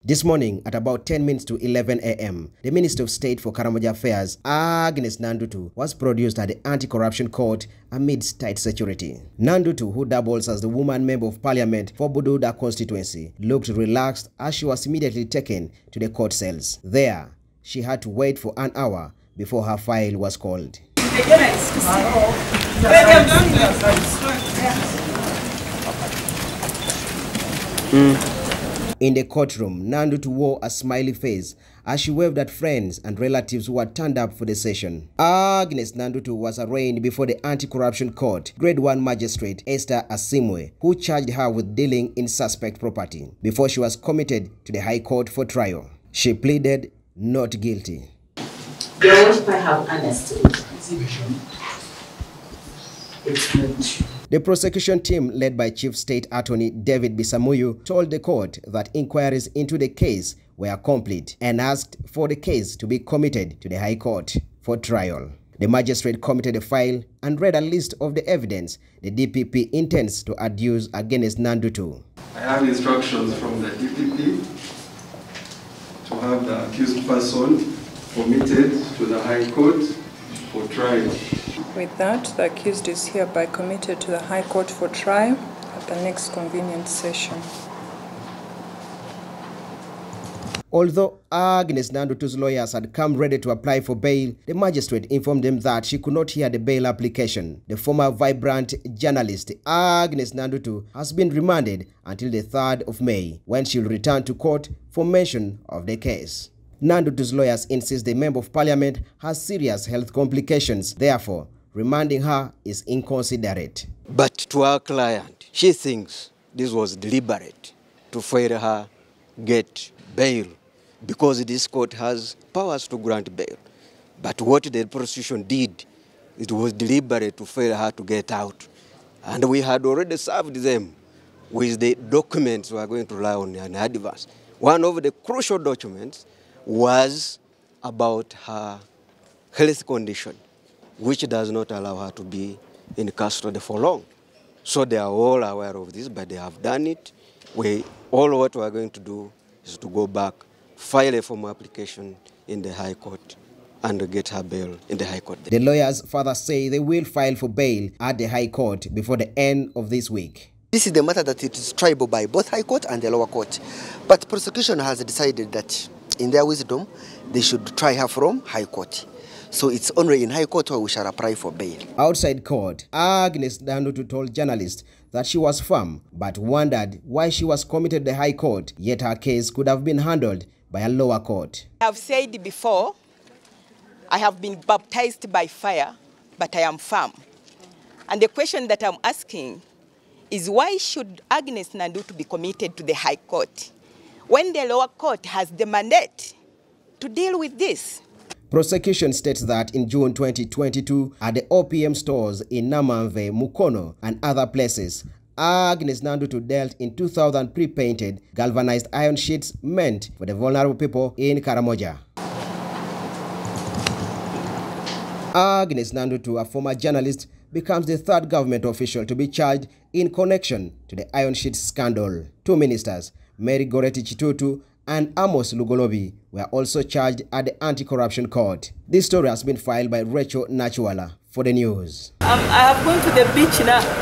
This morning at about 10 minutes to 11 a.m., the Minister of State for Karamoja Affairs, Agnes Nandutu, was produced at the Anti-Corruption Court amidst tight security. Nandutu, who doubles as the woman member of parliament for Bududa constituency, looked relaxed as she was immediately taken to the court cells. There, she had to wait for an hour before her file was called. In the courtroom, Nandutu wore a smiley face as she waved at friends and relatives who had turned up for the session. Agnes Nandutu was arraigned before the Anti-Corruption Court, Grade 1 Magistrate Esther Asimwe, who charged her with dealing in suspect property before she was committed to the High Court for trial. She pleaded not guilty. Girls might have honesty. It's not true. The prosecution team, led by Chief State Attorney David Bisamuyu, told the court that inquiries into the case were complete and asked for the case to be committed to the High Court for trial. The magistrate committed a file and read a list of the evidence the DPP intends to adduce against Nandutu. I have instructions from the DPP to have the accused person committed to the High Court for trial. With that, the accused is hereby committed to the High Court for trial at the next convenient session. Although Agnes Nandutu's lawyers had come ready to apply for bail, the magistrate informed them that she could not hear the bail application. The former vibrant journalist Agnes Nandutu has been remanded until the 3rd of May, when she will return to court for mention of the case. Nandutu's lawyers insist the Member of Parliament has serious health complications. Therefore, remanding her is inconsiderate. But to our client, she thinks this was deliberate to fail her get bail because this court has powers to grant bail. But what the prosecution did, it was deliberate to fail her to get out. And we had already served them with the documents we are going to rely on in advance. One of the crucial documents was about her health condition, which does not allow her to be in custody for long. So they are all aware of this, but they have done it. All what we are going to do is to go back, file a formal application in the High Court, and get her bail in the High Court. The lawyers further say they will file for bail at the High Court before the end of this week. This is the matter that it is triable by both High Court and the lower court. But prosecution has decided that in their wisdom, they should try her from High Court. So it's only in High Court where we shall apply for bail. Outside court, Agnes Nandutu told journalists that she was firm, but wondered why she was committed to the High Court, yet her case could have been handled by a lower court. I have said before, I have been baptized by fire, but I am firm. And the question that I'm asking is, why should Agnes Nandutu be committed to the High Court when the lower court has the mandate to deal with this? Prosecution states that in June 2022, at the OPM stores in Namamve, Mukono, and other places, Agnes Nandutu dealt in 2,000 pre-painted galvanized iron sheets meant for the vulnerable people in Karamoja. Agnes Nandutu, a former journalist, becomes the 3rd government official to be charged in connection to the iron sheet scandal. 2 ministers, Mary Goretti Chitutu and Amos Lugolobi, were also charged at the Anti-Corruption Court. This story has been filed by Rachel Nachuala for the news. I have gone to the beach now.